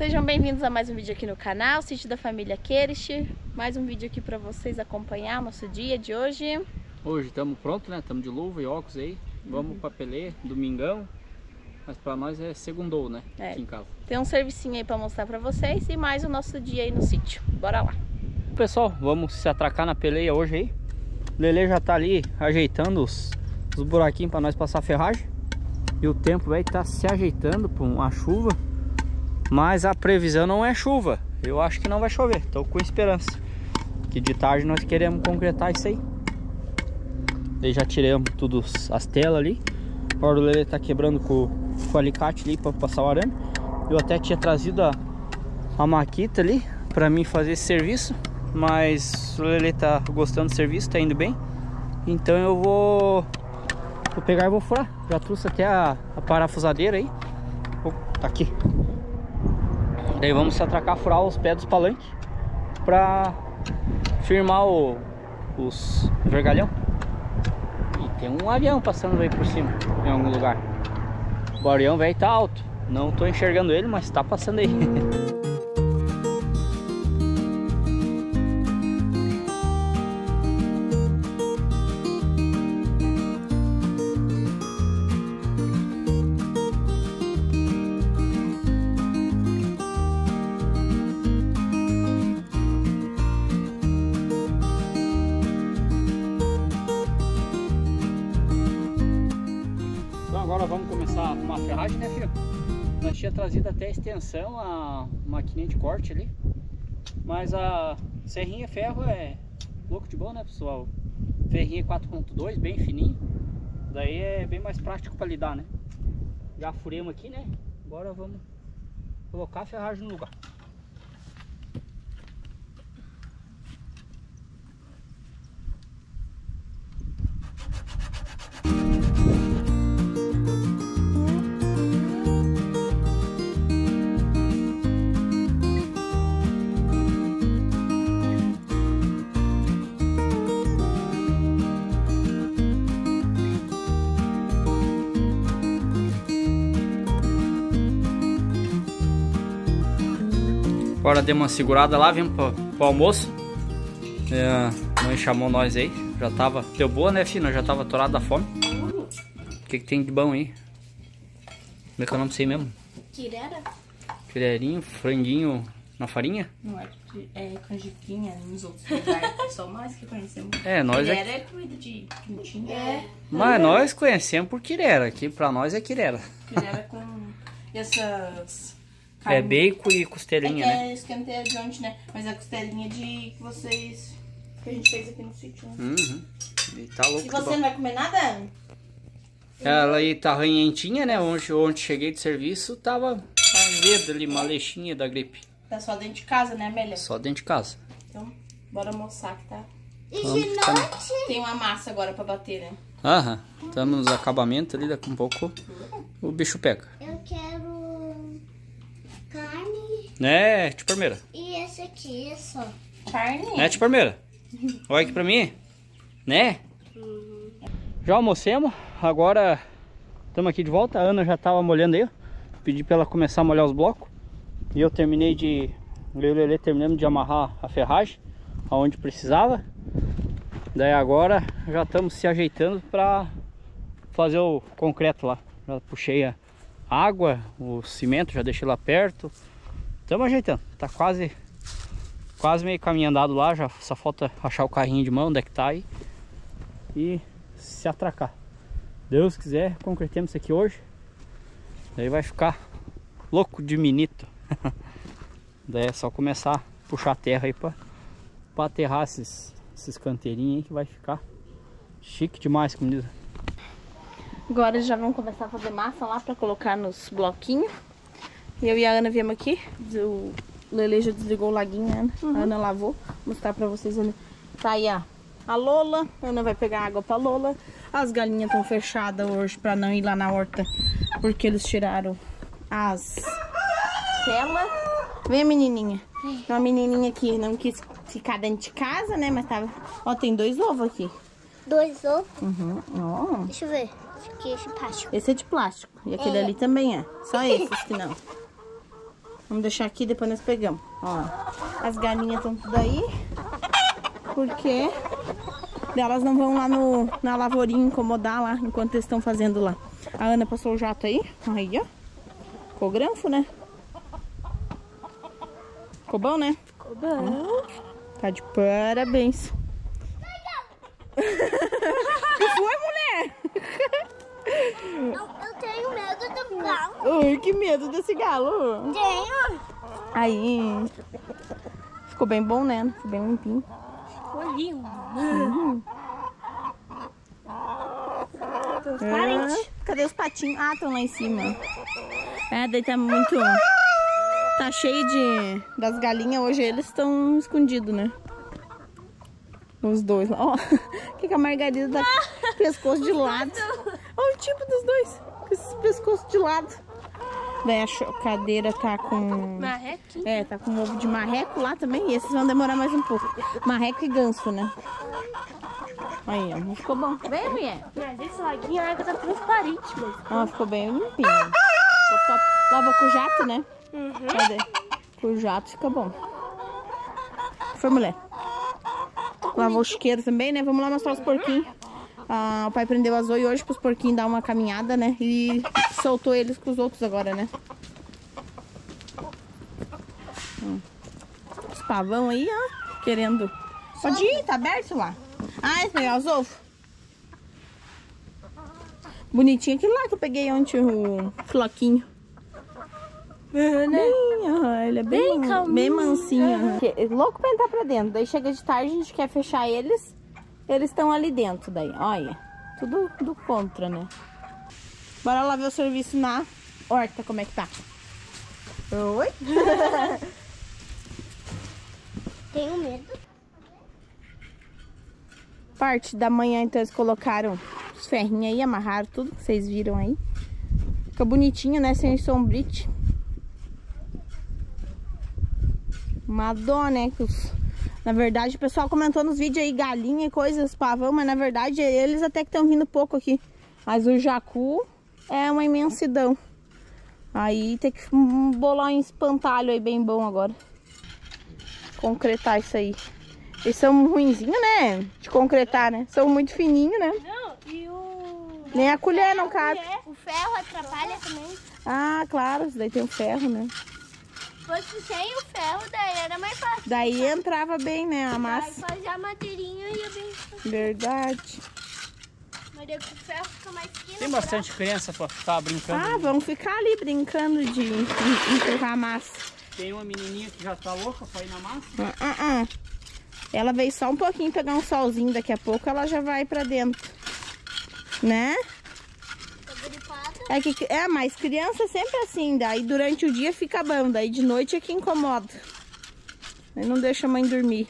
Sejam bem-vindos a mais um vídeo aqui no canal, Sítio da Família Queirich. Mais um vídeo aqui para vocês acompanhar o nosso dia de hoje. Hoje estamos prontos, né? Estamos de luva e óculos aí. Vamos pra Pelé, domingão. Mas pra nós é segundou, né? Aqui em casa. Tem um servicinho aí pra mostrar pra vocês e mais o nosso dia aí no sítio. Bora lá. Pessoal, vamos se atracar na peleia hoje aí. O Lelê já tá ali ajeitando os buraquinhos pra nós passar a ferragem. E o tempo vai estar se ajeitando pra uma chuva. Mas a previsão não é chuva. Eu acho que não vai chover. Tô com esperança. Que de tarde nós queremos concretar isso aí. Daí já tiramos tudo as telas ali. Agora o Lelê tá quebrando com o alicate ali para passar o arame. Eu até tinha trazido a maquita ali para mim fazer esse serviço, mas o Lelê tá gostando do serviço, tá indo bem. Então eu vou pegar e vou furar. Já trouxe até a parafusadeira aí. Tá aqui. Daí vamos se atracar, furar os pés dos palanques para firmar os vergalhão. Tem um avião passando aí por cima, em algum lugar. O avião velho tá alto. Não tô enxergando ele, mas tá passando aí. Agora vamos começar a arrumar a ferragem, né, filho? Nós tinha trazido até a extensão, a maquininha de corte ali. Mas a serrinha ferro é louco de bom, né, pessoal? Ferrinha 4.2, bem fininho. Daí é bem mais prático para lidar, né? Já furemos aqui, né? Agora vamos colocar a ferragem no lugar. Agora deu uma segurada lá, viemos pro almoço. A mãe chamou nós aí. Já tava. Deu boa, né, filho? Nós já tava atorado da fome. O que tem de bom aí? Como é que eu não sei mesmo? Quirera? Quirerinho, franguinho na farinha? Não é canjiquinha nos outros lugares. Só nós que conhecemos. Nós Quirera é comida de quentinha. Mas nós conhecemos por quirera. Aqui pra nós é quirera. Quirera com essas... É bacon e costelinha, né? É esquenteia de ontem, né? Mas a costelinha que a gente fez aqui no sítio, né? Uhum. E tá louco. E você não vai comer nada? Ela aí tá ranhentinha, né? Ontem cheguei de serviço, tava azedo ali, uma lechinha da gripe. Tá só dentro de casa, né, Amélia? Só dentro de casa. Então, bora almoçar que tá. E de noite? Tem uma massa agora pra bater, né? Aham. Estamos nos acabamentos ali, daqui um pouco o bicho pega. Eu quero carne. Né, Tia Parmeira? E esse aqui é só. Carne? Né, Tia Parmeira? Olha aqui pra mim. Né? Já almocemos. Agora estamos aqui de volta. A Ana já tava molhando aí, ó. Pedi pra ela começar a molhar os blocos. E eu terminei de... Eu e o Lelê terminamos de amarrar a ferragem aonde precisava. Daí agora já estamos se ajeitando pra fazer o concreto lá. Já puxei a água, o cimento, já deixei lá perto. Estamos ajeitando. Tá quase meio caminho andado lá. Já só falta achar o carrinho de mão, onde é que tá aí. E se atracar. Deus quiser, concretemos isso aqui hoje. Daí vai ficar louco de minito. Daí é só começar a puxar a terra aí pra aterrar esses canteirinhos aí, que vai ficar chique demais, como diz. Agora já vamos começar a fazer massa lá pra colocar nos bloquinhos. Eu e a Ana viemos aqui. O Lelê já desligou o laguinho, né, Ana? A Ana lavou. Vou mostrar pra vocês ali. Tá aí a Lola. A Ana vai pegar água pra Lola. As galinhas estão fechadas hoje pra não ir lá na horta, porque eles tiraram as telas. Vem, menininha. Tem uma menininha aqui, não quis ficar dentro de casa, né? Mas tava... Ó, tem 2 ovos aqui. 2 ovos? Uhum. Ó. Deixa eu ver. Esse aqui é de plástico. Esse é de plástico. E aquele ali também é. Só esses que não. Vamos deixar aqui, depois nós pegamos. Ó, as galinhas estão tudo aí. Porque elas não vão lá na lavourinha incomodar lá, enquanto eles estão fazendo lá. A Ana passou o jato aí. Aí, ó. Ficou granfo, né? Ficou bom, né? Ficou bom. Tá de parabéns. Que foi, mulher? Eu tenho medo do galo. Ai, que medo desse galo. Tenho. Aí. Ficou bem bom, né? Ficou bem limpinho. Ficou lindo. Cadê os patinhos? Ah, estão lá em cima. É, daí tá muito... Tá cheio das galinhas. Hoje eles estão escondidos, né? Os dois lá. Ó, que a Margarida tá com o pescoço de lado. Olha o tipo dos dois. Com esse pescoço de lado. Daí a chocadeira tá com... Marrequinho. É, tá com ovo de marreco lá também. E esses vão demorar mais um pouco. Marreco e ganso, né? Aí, ó. Ficou bom. Vem, mulher. Mas esse laguinho a água tá transparente, mas... Ó, ficou bem limpinho. Ficou top. Lavou com jato, né? Cadê? Com jato fica bom. Foi, mulher. Lavou o chiqueiro também, né? Vamos lá mostrar os porquinhos. O pai prendeu a Zoe hoje pros porquinhos dar uma caminhada, né? E soltou eles com os outros agora, né? Os pavão aí, ó. Querendo... Pode ir, tá aberto lá. Ah, esse aí, ó, os ovos. Bonitinho aquele lá que eu peguei ontem, o floquinho. Ele é bem calminho, bem mansinho. É louco pra entrar pra dentro. Daí chega de tarde, a gente quer fechar eles. Eles estão ali dentro daí. Olha, tudo do contra, né? Bora lá ver o serviço na horta, como é que tá. Oi? Tenho medo. Parte da manhã, então, eles colocaram os ferrinhos aí, amarraram tudo, que vocês viram aí. Fica bonitinho, né? Sem sombrite. Uma dó, né? Na verdade, o pessoal comentou nos vídeos aí, galinha e coisas, pavão, mas na verdade eles até que estão vindo pouco aqui. Mas o jacu é uma imensidão. Aí tem que bolar um espantalho aí bem bom agora. Concretar isso aí. Eles são ruinzinhos, né? De concretar, né? São muito fininhos, né? Não, e o... Nem a colher não cabe. O ferro atrapalha também. Ah, claro, isso daí tem o ferro, né? Se fosse sem o ferro, daí era mais fácil. Daí entrava bem, né, a Aí massa. fazer a madeirinha e ia bem fácil. Verdade. Mas daí com o ferro fica mais fino. Tem bastante criança pra ficar brincando. Ah, vamos ficar ali brincando de empurrar a massa. Tem uma menininha que já tá louca pra ir na massa. Ela veio só um pouquinho pegar um solzinho, daqui a pouco ela já vai pra dentro. Né? Tá gripada. Mas criança é sempre assim, daí durante o dia fica bom, daí de noite é que incomoda. Aí não deixa a mãe dormir.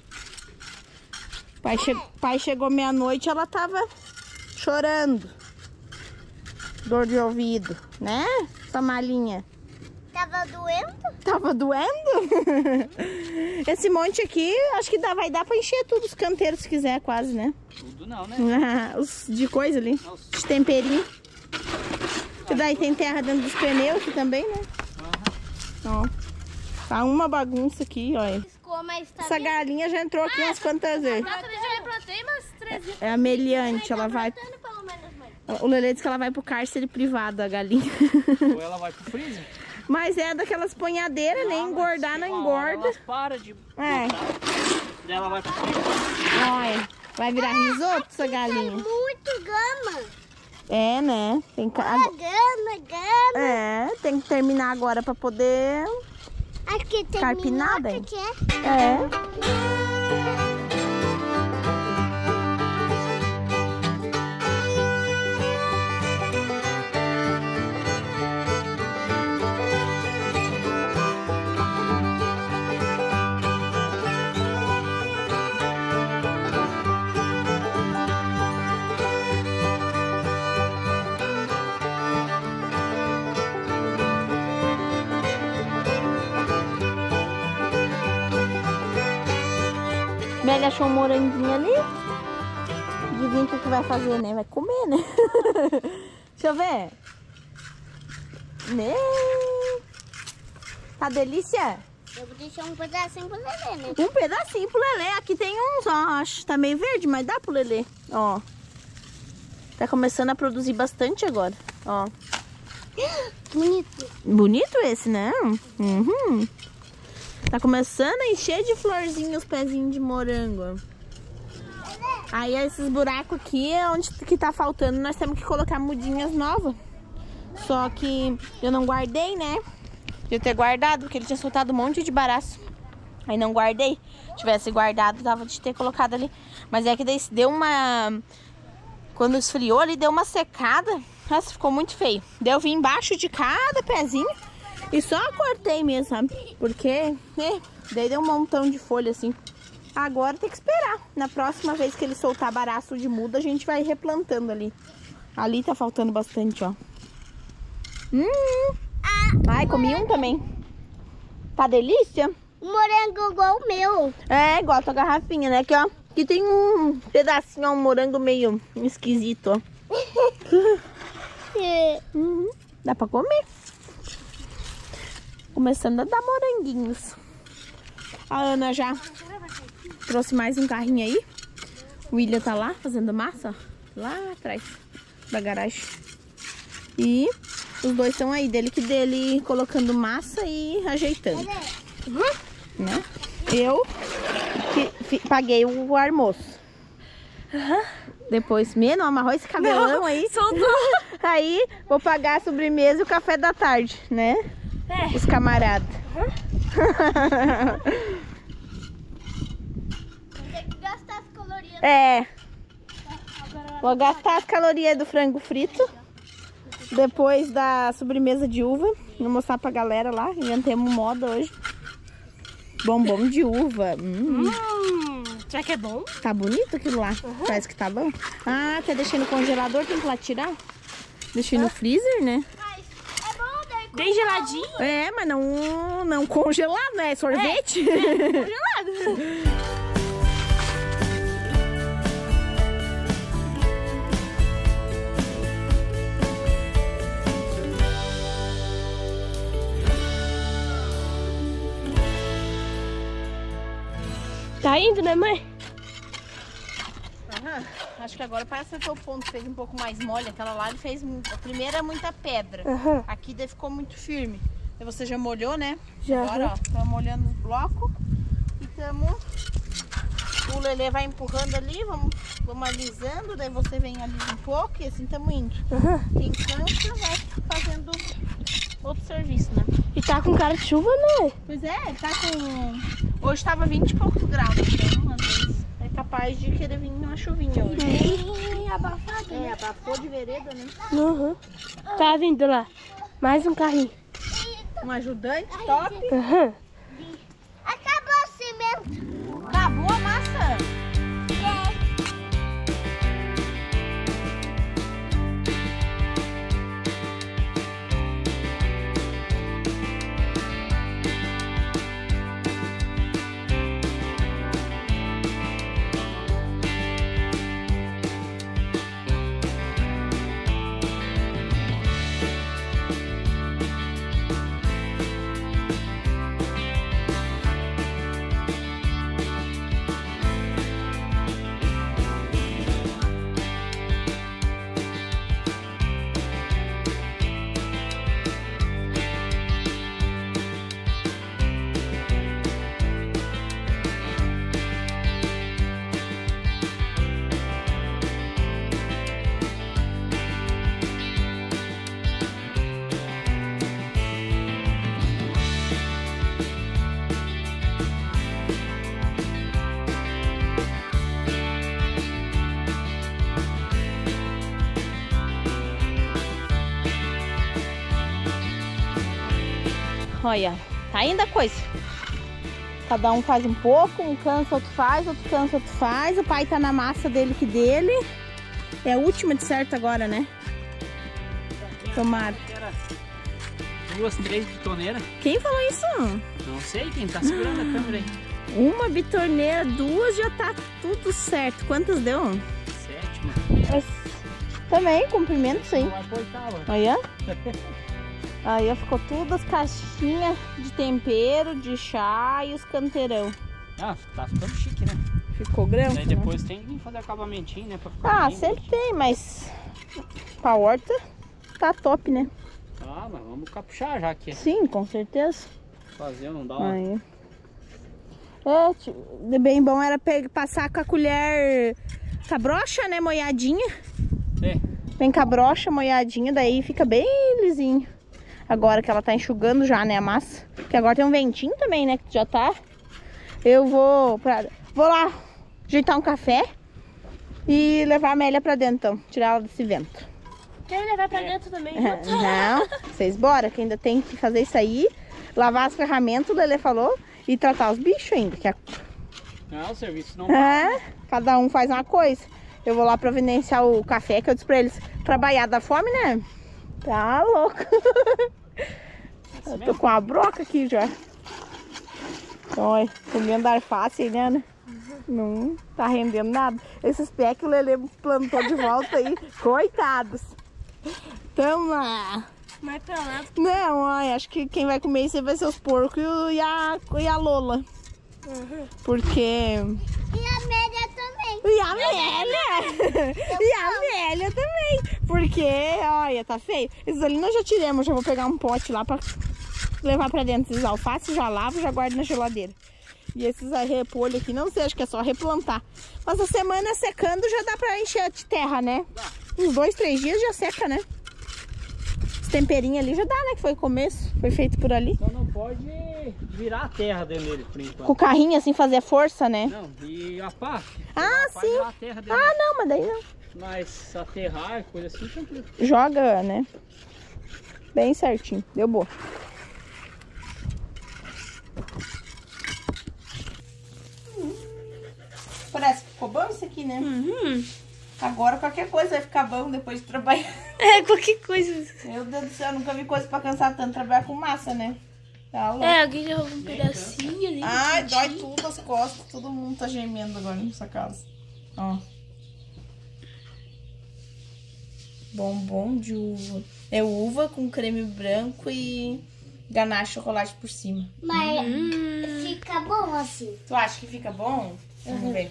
Pai chegou meia-noite, ela tava chorando. Dor de ouvido, né? Sua malinha. Tava doendo? Tava doendo? Esse monte aqui, acho que vai dar pra encher tudo os canteiros se quiser, quase, né? Tudo não, né? Os de coisa ali, de temperinho. E daí tem terra dentro dos pneus aqui também, né? Ó, tá uma bagunça aqui, olha. Piscou, mas tá Essa bem. galinha já entrou aqui umas quantas vezes. Eu já plantei umas 300. É a meliante, ela vai... Plantando pelo menos, mãe. O Lelê disse que ela vai pro cárcere privado, a galinha. Ou ela vai pro freezer. Mas é daquelas ponhadeiras, nem engordar, não engorda. Ela para de É. botar, daí ela vai pro freezer. Olha, vai virar risoto essa galinha. Muito gama. É, né? Tem que... Gama. É, tem que terminar agora pra poder... Aqui tem Carpinada, minhoca, hein? que é... Meli achou um moranguinho ali. Adivinha o que vai fazer, né? Vai comer, né? Deixa eu ver. Né? Tá delícia? Eu vou deixar um pedacinho pro Lelê, né? Um pedacinho pro Lelê. Aqui tem uns, ó. Acho tá meio verde, mas dá pro Lelê. Ó. Tá começando a produzir bastante agora. Ó. Bonito. Bonito esse, né? Uhum. Tá começando a encher de florzinha os pezinhos de morango. Aí esses buracos aqui é onde que tá faltando. Nós temos que colocar mudinhas novas. Só que eu não guardei, né? Devia ter guardado, porque ele tinha soltado um monte de baraço. Aí não guardei. Se tivesse guardado, dava de ter colocado ali. Mas é que daí deu uma... Quando esfriou ali, deu uma secada. Nossa, ficou muito feio. Daí eu vim embaixo de cada pezinho e só cortei mesmo, sabe? Porque, né? Daí deu um montão de folha assim. Agora tem que esperar. Na próxima vez que ele soltar baraço de muda, a gente vai replantando ali. Ali tá faltando bastante, ó. Ai, comi um também. Tá delícia? Um morango igual o meu. É, igual a tua garrafinha, né? Aqui, ó. Aqui tem um pedacinho, ó, um morango meio esquisito, ó. Dá pra comer. Começando a dar moranguinhos. A Ana já trouxe mais um carrinho aí. O William tá lá fazendo massa, ó, lá atrás da garagem. E os dois estão aí, dele que dele, colocando massa e ajeitando. Né? Eu paguei o almoço. Depois, não amarrou esse cabelão aí. Soltou. Aí vou pagar a sobremesa e o café da tarde, né? É. Os camaradas. Tem que gastar as calorias. É. Vou gastar as calorias do frango frito. Depois da sobremesa de uva. Vou mostrar pra galera lá. Inventemos moda hoje. Bombom de uva. Será que é bom? Tá bonito aquilo lá. Parece que tá bom. Ah, até deixei no congelador. Tem que ir lá tirar. Deixei no freezer, né? Mas é bom daí. Bem geladinho. É, mas não congelado, né? É sorvete. Congelado. Tá indo, né, mãe? Aham. Acho que agora parece que o ponto fez um pouco mais mole. Aquela lá ele fez... A primeira é muita pedra. Aham. Aqui daí ficou muito firme. E você já molhou, né? Já. Agora, ó, estamos molhando o bloco. E estamos... O Lelê vai empurrando ali, vamos alisando. Daí você vem alisa um pouco e assim estamos indo. Aham. Quem cansa vai fazendo outro serviço, né? E tá com cara de chuva, né? Pois é, ele tá com... Hoje tava 20 e poucos graus, então às vezes é capaz de querer vir uma chuvinha hoje. É abafado. É, abafou de vereda, né? Uhum. Tá vindo lá. Mais um carrinho. Um ajudante top. Aham. Acabou o cimento. Acabou a massa. Olha, tá indo a coisa. Cada um faz um pouco, um cansa, outro faz, outro cansa, outro faz. O pai tá na massa dele que dele. É a última de certo agora, né? Tomara. Era 2, 3 bitoneiras. Quem falou isso? Não sei quem tá segurando a câmera aí. Uma bitorneira, 2 já tá tudo certo. Quantas deu? 7ª. Também, cumprimento isso aí. Não vai cortar, ó. Olha. Aí ó, ficou tudo as caixinhas de tempero, de chá e os canteirão. Ah, tá ficando chique, né? Ficou grande. Aí depois tem que fazer acabamentinho, né? Pra ficar Ah, lindo. sempre tem, mas pra horta tá top, né? Ah, mas vamos caprichar já aqui. Sim, com certeza. Fazer, não dá uma... Aí. Bem bom era passar com a colher com a brocha, né? Molhadinha. É. Vem com a brocha molhadinha, daí fica bem lisinho. Agora que ela tá enxugando já, né, a massa. Porque agora tem um ventinho também, né, que já tá. Eu vou lá ajeitar um café e levar a Amélia pra dentro, então. Tirar ela desse vento. Quero levar pra dentro também. Não, vocês bora, que ainda tem que fazer isso aí. Lavar as ferramentas, o Lelê falou. E tratar os bichos ainda. Que Não, o serviço não... cada um faz uma coisa. Eu vou lá providenciar o café, que eu disse pra eles, trabalhar da fome, né? Tá louco. Eu tô com a broca aqui já. Olha, comendo alface, né? Não tá rendendo nada. Esses pés que o Lelê plantou de volta aí, coitados. Toma! Mas pra lá. Não, olha, acho que quem vai comer isso aí vai ser os porcos e a Lola. Porque... E a Amélia também. E a Amélia! E a Amélia também! Porque, olha, tá feio. Esses ali nós já tiramos, já vou pegar um pote lá pra levar pra dentro. Esses alfaces já lavo, já guardo na geladeira. E esses repolho aqui, não sei, acho que é só replantar. Mas a semana secando já dá pra encher de terra, né? Uns 2, 3 dias já seca, né? Esse temperinho ali já dá, né? Que foi o começo, foi feito por ali. Só não pode virar a terra dentro dele, por enquanto. Com o carrinho assim, fazer força, né? Não, e a pá. Ah, a pá sim. virar a terra dentro. Ah, não, mas daí não. Mas aterrar, coisa assim, tranquilo. Joga, né? Bem certinho. Deu boa. Parece que ficou bom isso aqui, né? Agora qualquer coisa vai ficar bom depois de trabalhar. É, qualquer coisa. Meu Deus do céu, nunca vi coisa pra cansar tanto trabalhar com massa, né? Tá louco. É, alguém já roubou um pedacinho ali. Ai, dói tudo as costas. Todo mundo tá gemendo agora nessa casa. Ó. Bombom de uva. É uva com creme branco e ganache de chocolate por cima. Mas fica bom assim. Tu acha que fica bom? Vamos ver.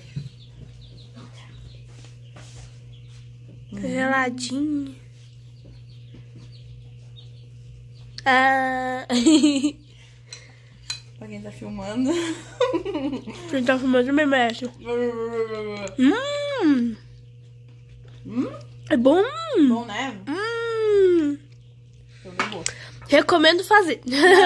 Geladinho. Ah. Pra quem tá filmando. Quem tá fumando me mexe. É bom. Bom, né? Então, deu boa. Recomendo fazer.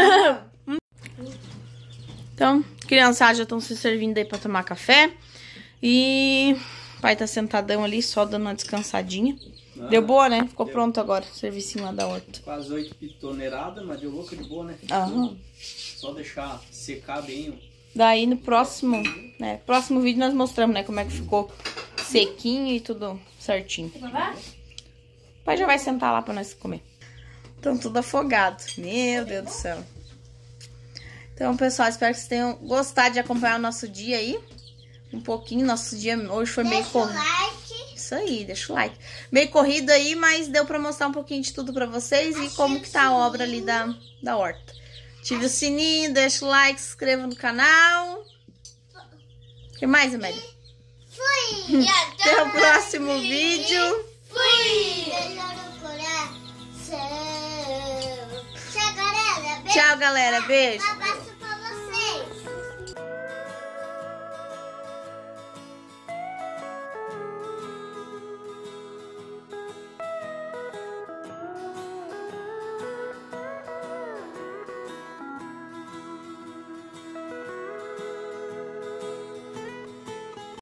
Então, criançadas já estão se servindo aí pra tomar café. E o pai tá sentadão ali, só dando uma descansadinha. Deu boa, né? Ficou pronto agora, o servicinho lá da horta. Quase 8 toneladas, mas deu boca de boa, né? Aham. Só deixar secar bem. Daí no próximo, né? Próximo vídeo nós mostramos, né? Como é que ficou sequinho e tudo certinho. O pai já vai sentar lá pra nós comer. Estão tudo afogado. Meu Deus do céu. Então, pessoal, espero que vocês tenham gostado de acompanhar o nosso dia aí. Um pouquinho, nosso dia hoje foi meio corrido. Isso aí, deixa o like. Meio corrido aí, mas deu pra mostrar um pouquinho de tudo pra vocês e como que tá a obra ali da horta. Ative o sininho, deixa o like, se inscreva no canal. O que mais, Amélia? Fui! Até o próximo vídeo. Fui! Tchau, galera. Tchau, galera. Beijo. Beijo.